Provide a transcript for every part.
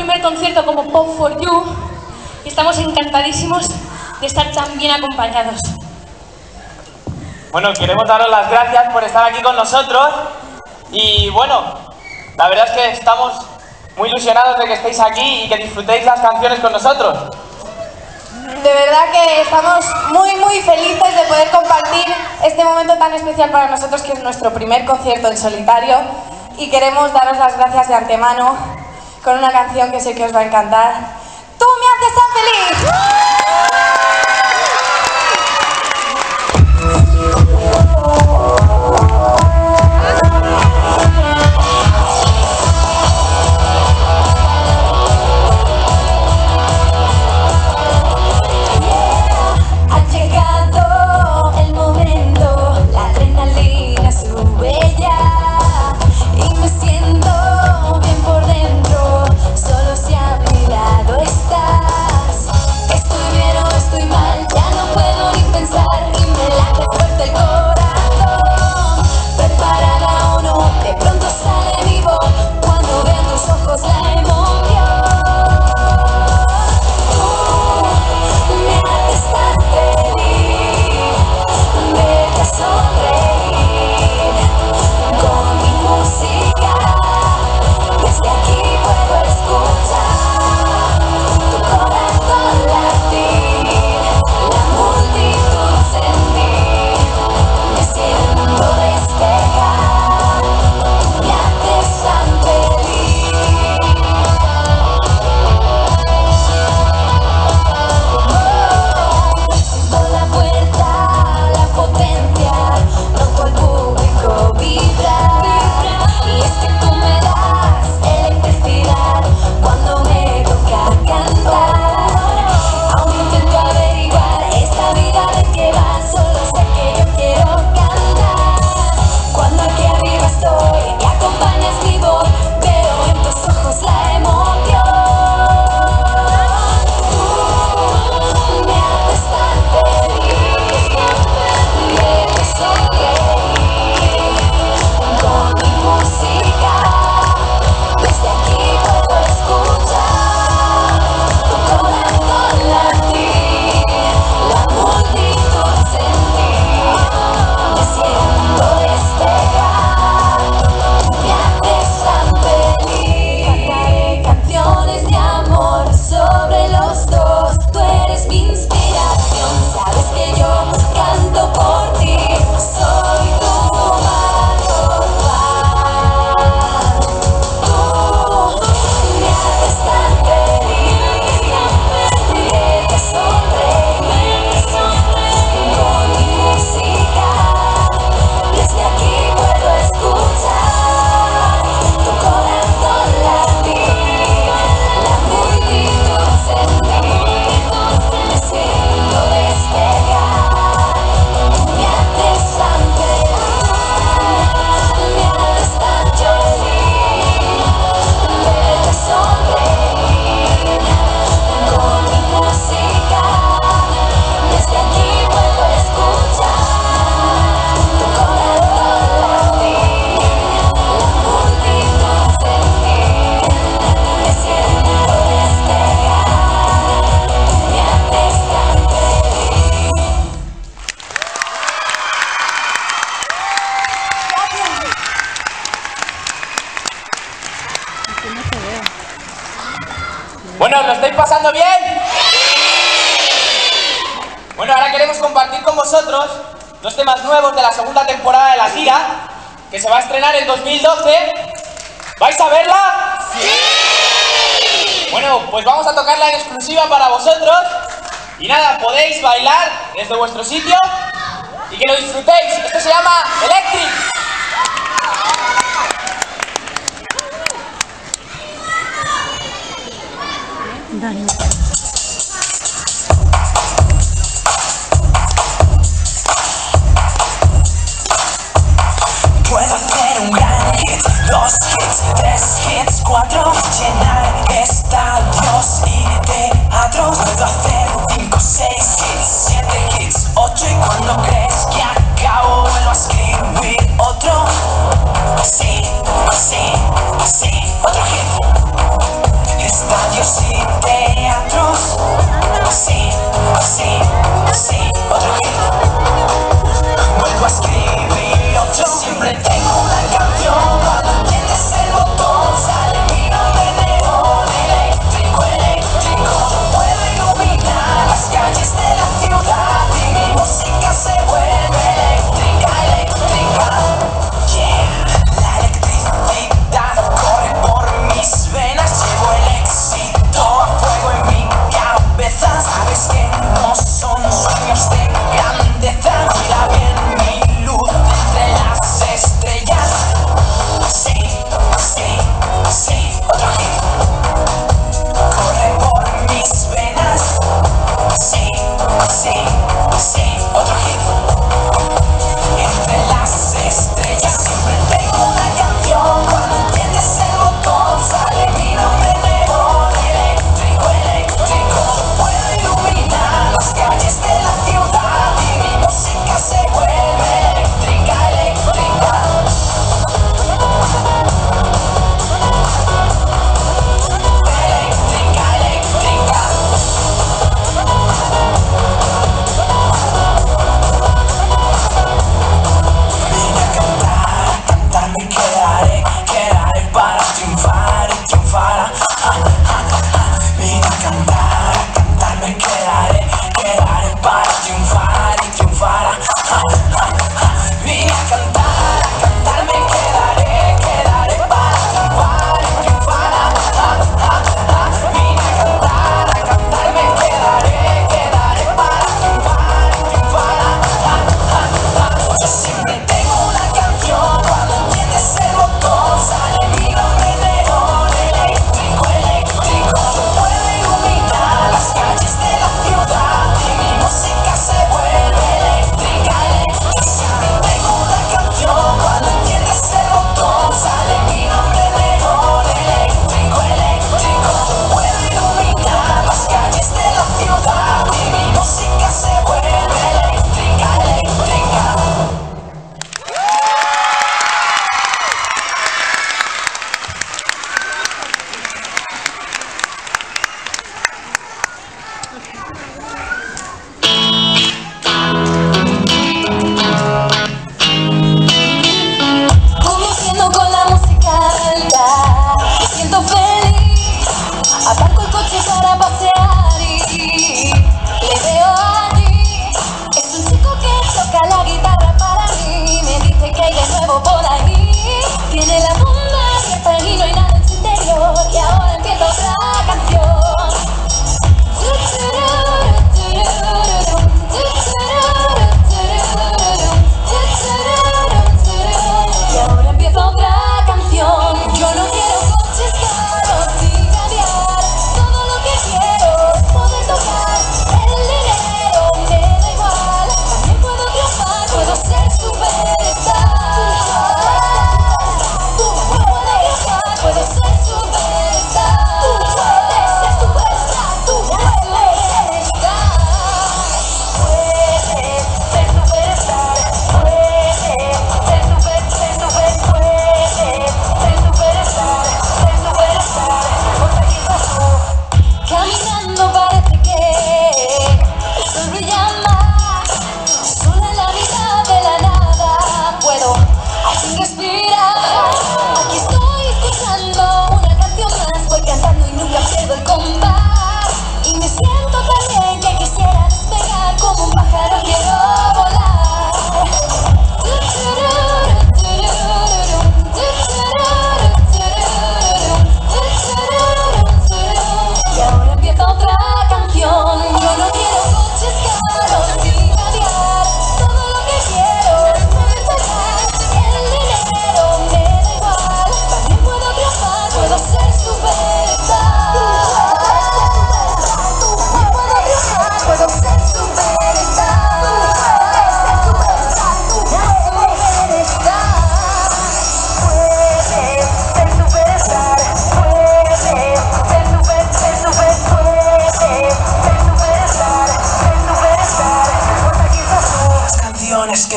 primer concierto como Pop for You y estamos encantadísimos de estar tan bien acompañados. Bueno, queremos daros las gracias por estar aquí con nosotros y bueno, la verdad es que estamos muy ilusionados de que estéis aquí y que disfrutéis las canciones con nosotros. De verdad que estamos muy felices de poder compartir este momento tan especial para nosotros, que es nuestro primer concierto en solitario, y queremos daros las gracias de antemano con una canción que sé que os va a encantar. ¡Tú me haces tan feliz! Bueno, ¿lo estáis pasando bien? Bueno, ahora queremos compartir con vosotros dos temas nuevos de la segunda temporada de la gira, que se va a estrenar en 2012. ¿Vais a verla? ¡Sí! Bueno, pues vamos a tocarla en exclusiva para vosotros. Y nada, podéis bailar desde vuestro sitio y que lo disfrutéis. Esto se llama Electric. Dani. Puedo hacer un gran hit, 2 hits, 3 hits, 4, llenar estadios y teatros. Puedo hacer 5, 6 hits, 7 hits, 8, y cuando crees que acabo vuelvo a escribir otro. Sí, sí, sí, otro hit. Está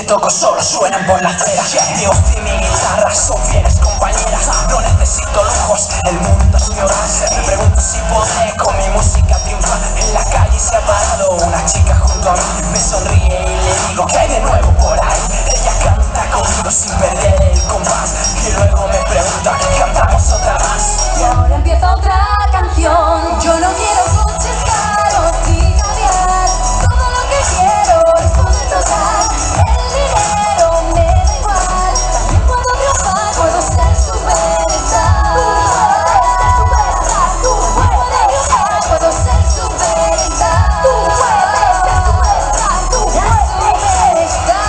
toco solo suenan por la acera. Mi voz y mi guitarra son fieles compañeras. No necesito lujos, el mundo es mi hogar. Me pregunto si podré con mi música triunfar. En la calle se ha parado una chica junto a mí. Me sonríe y le digo que hay de nuevo por ahí. Ella canta conmigo sin perder el compás. Y luego me pregunta, ¿cantamos otra más? Y ahora empieza otra canción. Yo no quiero coches caros ni caviar. Todo lo que quiero es poder tocar. El dinero me da igual. También puedo triunfar, puedo ser superstar. Tú puedes triunfar, puedo ser superstar. Tú puedes ser superstar. Tú puedes superstar.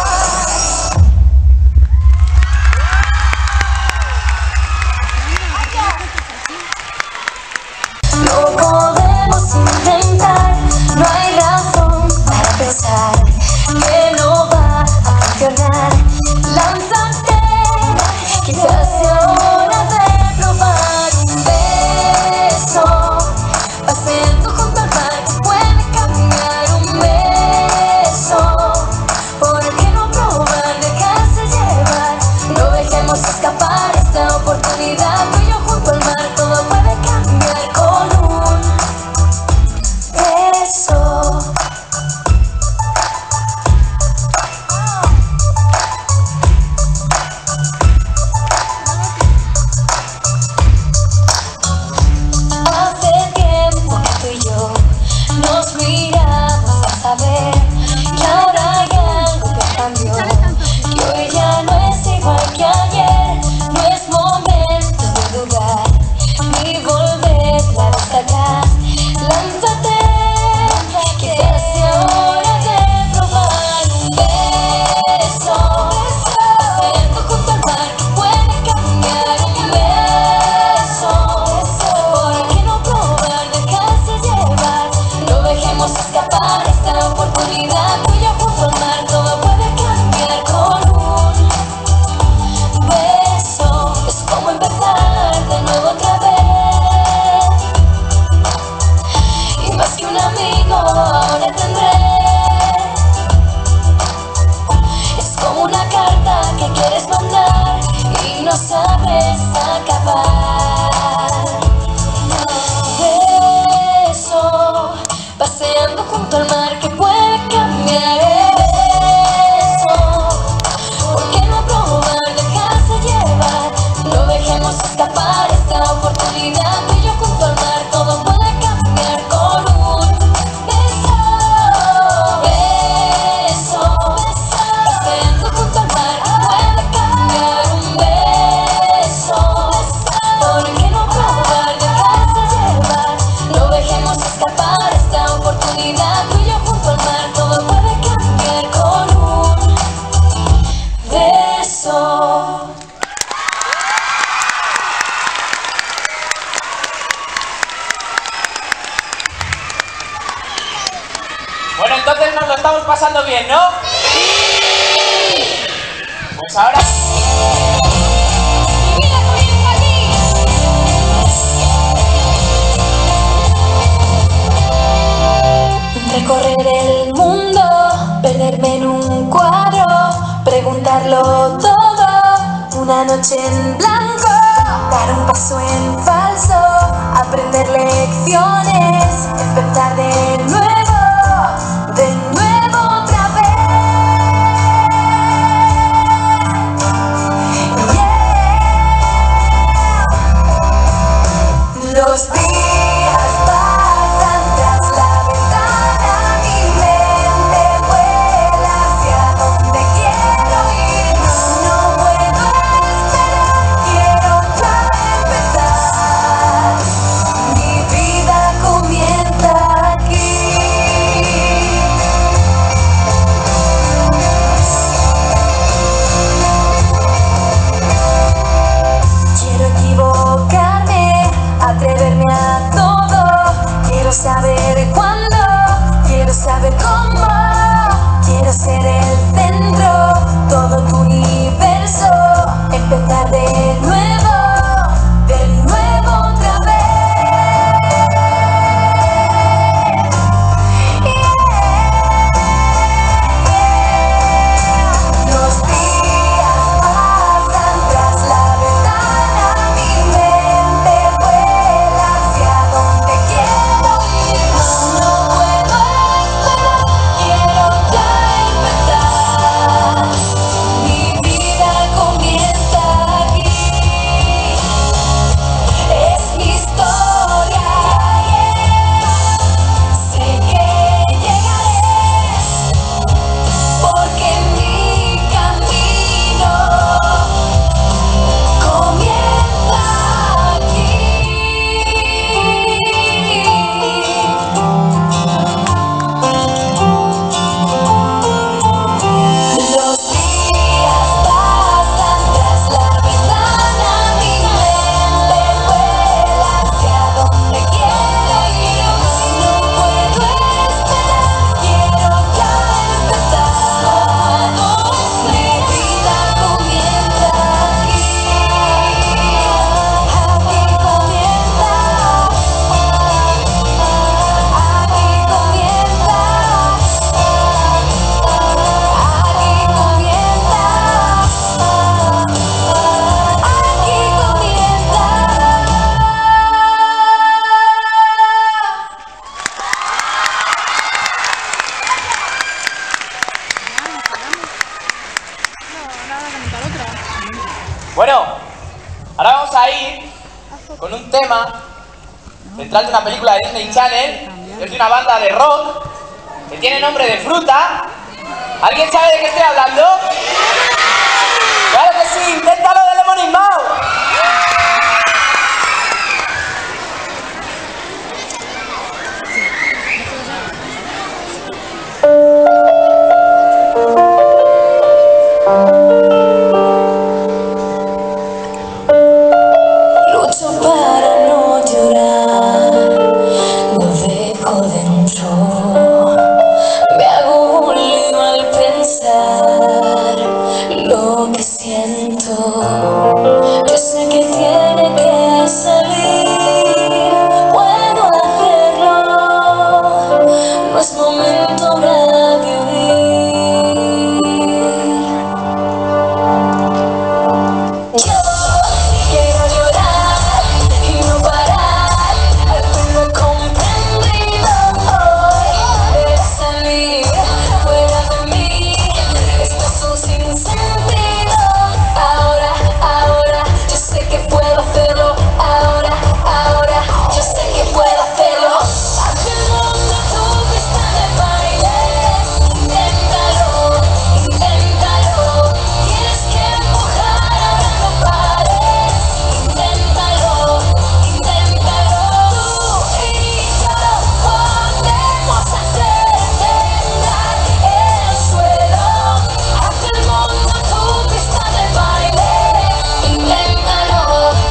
Lo podemos intentar, no hay razón para pensar que no va a funcionar. Lánzate, quizás sea hora de probar un beso. Paseando junto al mar puede cambiar un beso. ¿Por qué no probar, dejarse llevar? No dejemos escapar esta oportunidad. Tú y yo junto al mar, todo puede cambiar con un beso. Hace tiempo que tú y yo nos miramos, vas a ver que ahora hay algo que cambió, que hoy ya no es igual que ayer. No es momento de dudar ni volver la vista atrás. Lánzate, quizás sea hora de probar un beso. Paseando junto al mar que puede cambiar un beso. ¿Por qué no probar, dejarse llevar? No dejemos escapar esta oportunidad. Tú y yo junto al mar, todo puede cambiar con un beso. Es como empezar de nuevo otra vez. Y más que un amigo ahora tendré. Es como una carta que quieres mandar y no sabes acabar. Beso, paseando junto al mar que puede cambiar el beso. ¿Por qué no probar, dejarse llevar? No dejemos escapar esta oportunidad. Tú y yo junto al mar, todo puede cambiar con un beso. Beso, paseando junto al mar que puede cambiar un beso. ¿Por qué no probar, dejarse llevar? No dejemos escapar esta oportunidad. Tú y yo junto al mar, todo puede cambiar con un beso. Bueno, entonces nos lo estamos pasando bien, ¿no? Pues ahora... ¡Mira, comienza aquí! Recorrer el mundo, perderme en un cuadro, preguntarlo todo, una noche en blanco, dar un paso en falso, aprender lecciones, empezar de nuevo otra vez. Yeah. Los días pasan tras la ventana, mi mente vuela hacia donde quiero ir. No puedo esperar, quiero ya empezar. Mi vida comienza aquí. Bueno, ahora vamos a ir con un tema central de una película de Disney Channel, que es de una banda de rock que tiene nombre de fruta. ¿Alguien sabe de qué estoy hablando? ¡Claro que sí! ¡Inténtalo de Lemon y Mau! Lucho para no llorar, lo dejo dentro. Me hago un lío al pensar lo que siento. Yo sé que tiene que salir, puedo hacerlo. No es momento ahora de huir. Yo quiero llorar y no parar. Al fin lo he comprendido hoy. Debe salir fuera de mí. Esto es un sinsentido. Ahora, yo sé que puedo hacerlo. Ahora, yo sé que puedo hacerlo. Haz el mundo tu pista de baile. Inténtalo. Tienes que empujar, ahora no pares. Inténtalo. Tú y yo podemos hacer temblar el suelo. Haz el mundo tu pista de baile. Inténtalo.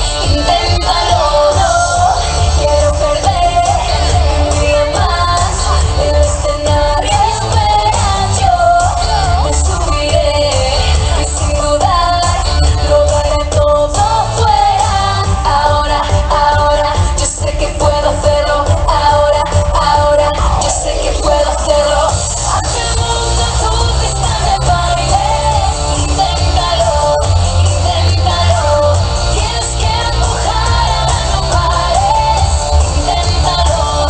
No quiero perder un día más. El escenario espera, yo me subiré y sin dudar lo daré todo fuera. Ahora, yo sé que puedo hacerlo. Ahora, yo sé que puedo hacerlo. Haz el mundo tu pista de baile. Inténtalo. Tienes que empujar, ahora no pares. Inténtalo.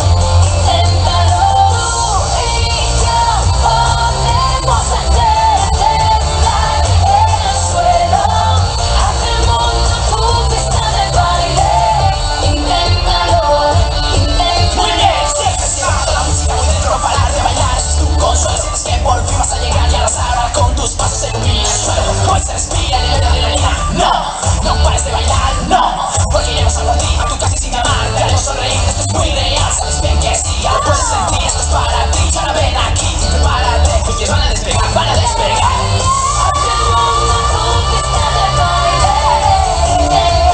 Tú y yo podemos hacer temblar el suelo. Haz el mundo tu pista de baile. Inténtalo. Muy bien, siempre se baja la música muy dentro, parar de bailar, ese es tu consuelo. Sientes que por fin vas a llegar y arrasar con tus pasos en el suelo. Hoy se respira el nivel de adrenalina. No pares de bailar, no, porque llevas algo a ti, a tu casi sin amar. Te haremos sonreír, esto es muy real, sabes bien que sí, ya lo puedes sentir, esto es para ti. Y ahora ven aquí, prepárate, tus pies van a despegar. Haz el mundo tu pista de baile.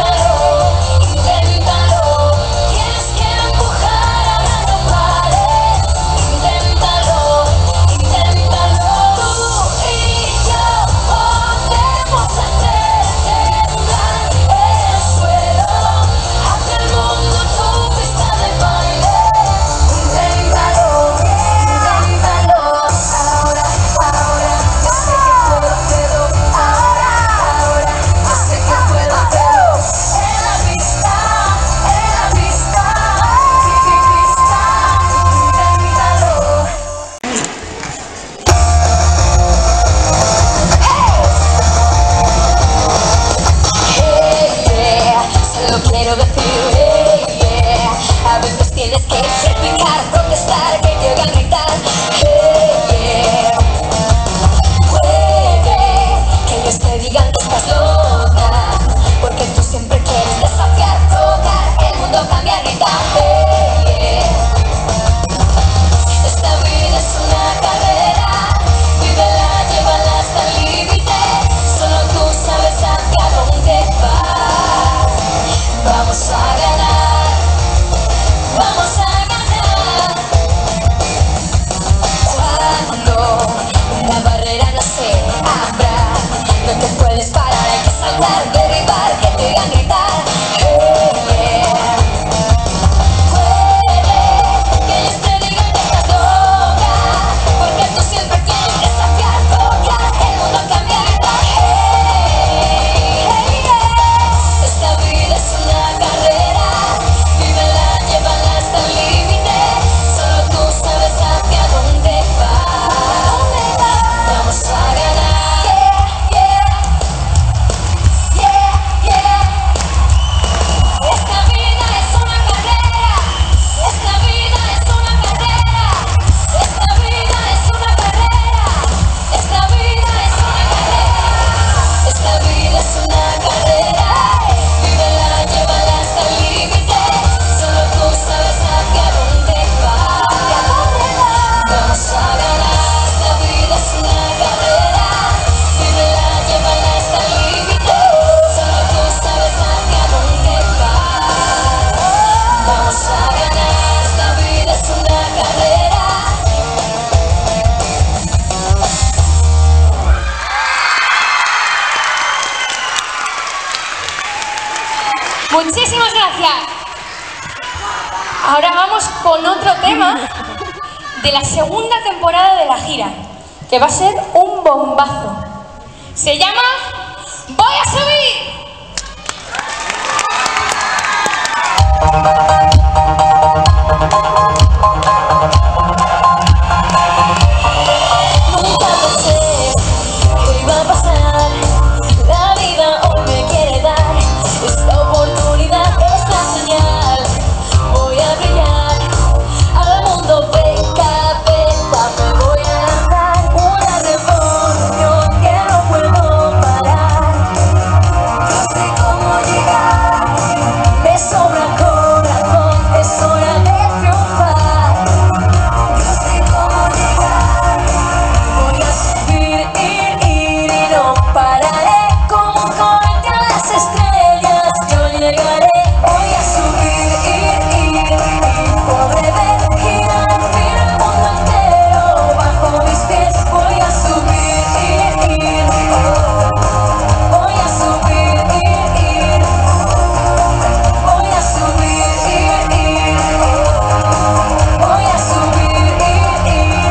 Inténtalo. Tienes que empujar, ahora no pares. Inténtalo. Tú y yo podemos hacer temblar el suelo. Haz el mundo tu pista de baile. Inténtalo. Ahora, yo sé que puedo hacerlo. En la pista, pista. Inténtalo. Solo quiero decir, a veces tienes que explicar, protestar, que te oigan gritar. Puede que ellos te digan que estás loca, porque tú siempre quieres desafiar, tocar, el mundo cambia, gritar. Esta vida es una carrera, vívela, llévala hasta el límite. Solo tú sabes hacia dónde vas. Vamos a ganar. Cuando una barrera no se abra, no te puedes parar, hay que saltar, derribar, que te oigan gritar. Puede que ellos te digan que estás loca, porque tú siempre quieres desafiar, tocar, el mundo cambia, gritar. Esta vida es una carrera, vívela, llévala hasta el límite. Solo tú sabes hacia dónde vas. Vamos a ganar. Muchísimas gracias. Ahora vamos con otro tema de la segunda temporada de la gira, que va a ser un bombazo. Se llama Voy a subir. Nunca pensé que iba a pasar. La vida hoy me quiere dar esta oportunidad, esta señal. Voy a brillar al mundo de cabeza. Me voy a lanzar una revolución que no puedo parar. No sé cómo llegar, me sobra corazón, es hora de triunfar. No sé cómo llegar, voy a subir, ir y no pararé. Como un cohete a las estrellas yo llegaré. Voy a subir, ir y podré ver girar al fin el mundo entero bajo mis pies. Voy a subir, ir voy a subir, ir voy a subir, ir voy a subir, ir.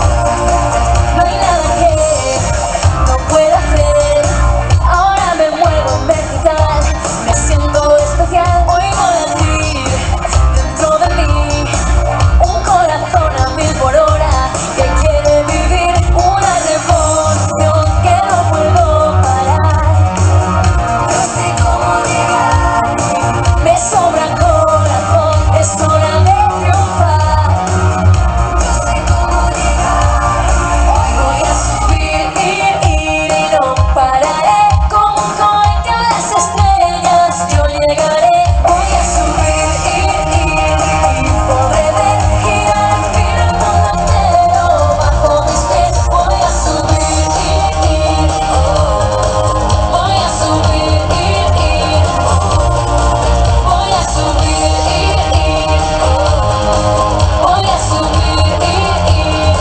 No hay nada que no pueda hacer. Ahora me muevo en vertical, me siento especial. Oigo latir dentro de mí un corazón a 1000 por hora que quiere vivir una revolución que no puedo parar. No sé cómo llegar, me sobra corazón, es hora de triunfar. No sé cómo llegar, hoy voy a subir, ir y no pararé. Como un cohete a las estrellas yo llegaré. Voy a subir, ir y podré ver girar al fin el mundo entero bajo mis pies. Voy a subir, ir voy a subir, ir voy a subir, ir voy a subir, ir.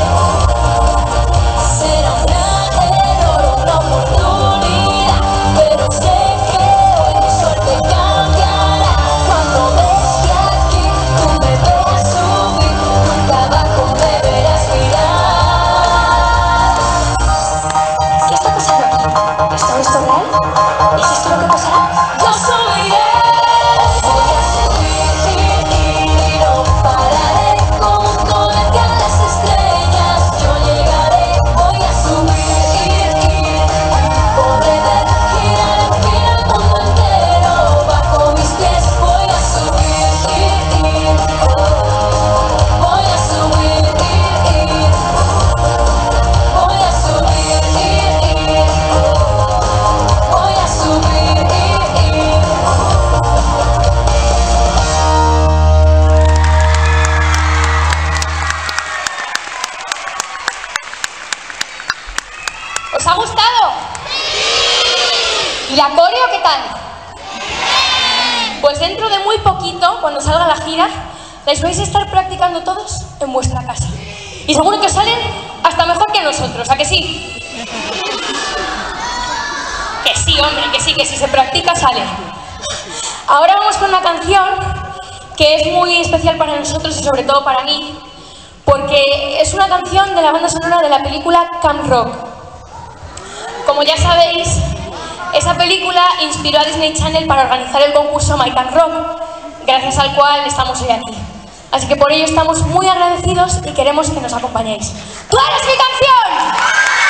Será un gran error, una oportunidad, pero sé que hoy mi suerte cambiará. Cuando desde aquí tú me veas subir, nunca abajo me verás mirar. ¿Qué está pasando aquí? ¿Esto es real? ¿Es esto lo que pasará? Yo subiré. Voy a subir, ir y no pararé. Como un cohete a las estrellas yo llegaré. Voy a subir, ir podré ver girar al fin el mundo entero bajo mis pies. Voy a subir, ir voy a subir, ir voy a subir, ir voy a subir, ir. ¿Os ha gustado? ¿Y la coreo qué tal? Pues dentro de muy poquito, cuando salga la gira, les vais a estar practicando todos en vuestra casa. Y seguro que salen hasta mejor que nosotros, ¿a que sí? Que sí, hombre, que sí, que si se practica sale. Ahora vamos con una canción que es muy especial para nosotros y sobre todo para mí, porque es una canción de la banda sonora de la película Camp Rock. Como ya sabéis, esa película inspiró a Disney Channel para organizar el concurso My Camp Rock, gracias al cual estamos hoy aquí. Así que por ello estamos muy agradecidos y queremos que nos acompañéis. ¡Tú eres mi canción!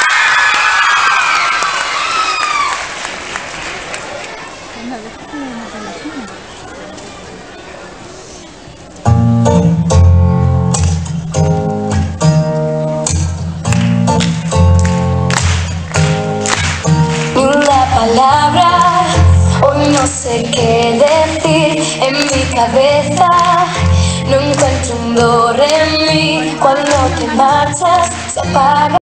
Ni una palabra, hoy no sé qué decir. En mi cabeza no encuentro un do, re, mi. Cuando te marchas se apaga.